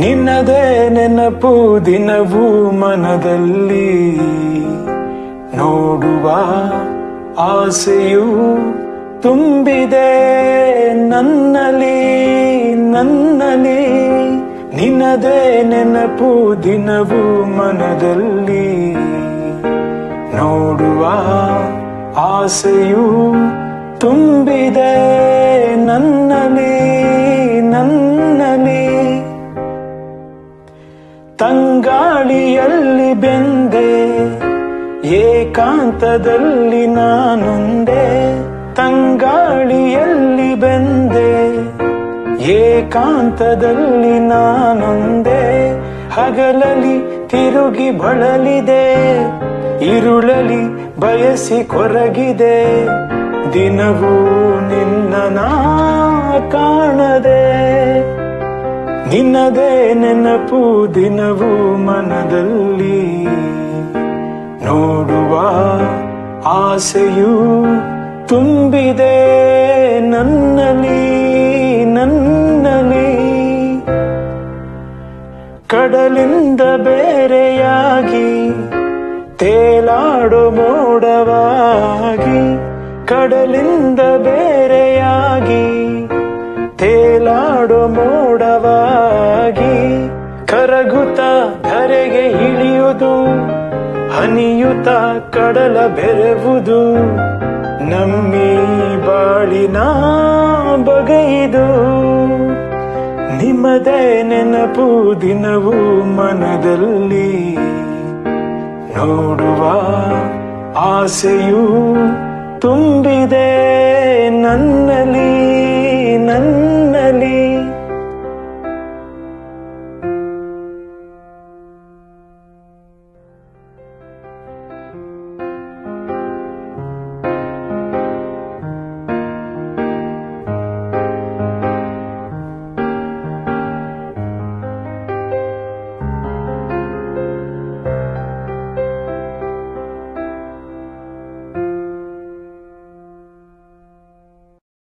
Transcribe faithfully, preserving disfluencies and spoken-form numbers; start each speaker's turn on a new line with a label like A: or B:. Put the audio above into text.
A: ನಿನ್ನದೇ ನೆನಪು ದಿನವೂ ಮನದಲ್ಲಿ ನೋಡುವ ಆಸೆಯು ತುಂಬಿದೆ ನನ್ನಲ್ಲಿ ನನ್ನಲ್ಲಿ ನಿನ್ನದೇ ನೆನಪು ದಿನವೂ ಮನದಲ್ಲಿ ನೋಡುವ ಆಸೆಯು ತುಂಬಿದೆ ನನ್ನಲ್ಲಿ ನನ್ನಲ್ಲಿ ತಂಗಾಳಿಯಲ್ಲಿ ಬೆಂದೆ ಏಕಾಂತದಲ್ಲಿ ನಾನೊಂದೇ ತಂಗಾಳಿಯಲ್ಲಿ ಬೆಂದೆ ಏಕಾಂತದಲ್ಲಿ ನಾನೊಂದೇ ಹಗಲಲ್ಲಿ ತಿರುಗಿ ಬಳಲಿದೆ ಇರುಳಲಿ ಬಯಸಿ ಕೊರಗಿದೆ ದಿನವೂ ನಿನ್ನ ನಾ ಕಾಣದೆ ನಿನ್ನದೇ ನೆನಪು ದಿನವೂ ಮನದಲ್ಲಿ ನೋಡುವ ಆಸೆಯು ತುಂಬಿದೆ ನನ್ನಲ್ಲಿ ನನ್ನಲ್ಲಿ ಕಡಲಿಂದ ಬೇರೆಯಾಗಿ ತೇಲಾಡೋ ಮೋಡವಾಗಿ ಕಡಲಿಂದ ಬೇರೆಯಾಗಿ ತೇಲಾಡೋ ಮೋಡವಾಗಿ ಕರಗುತ್ತ ಧರೆಗೆ ಇಳಿಯುವುದು ಹನಿಯುತ ಕಡಲ ಬೆರೆವುದು ನಮ್ಮಿ ಬಾಳಿನ ಬಗೆಯಿದು ನಿಮ್ಮದೇ ನೆನಪು ದಿನವೂ ಮನದಲ್ಲಿ ನೋಡುವ ಆಸೆಯು ತುಂಬಿದೆ ನನ್ನ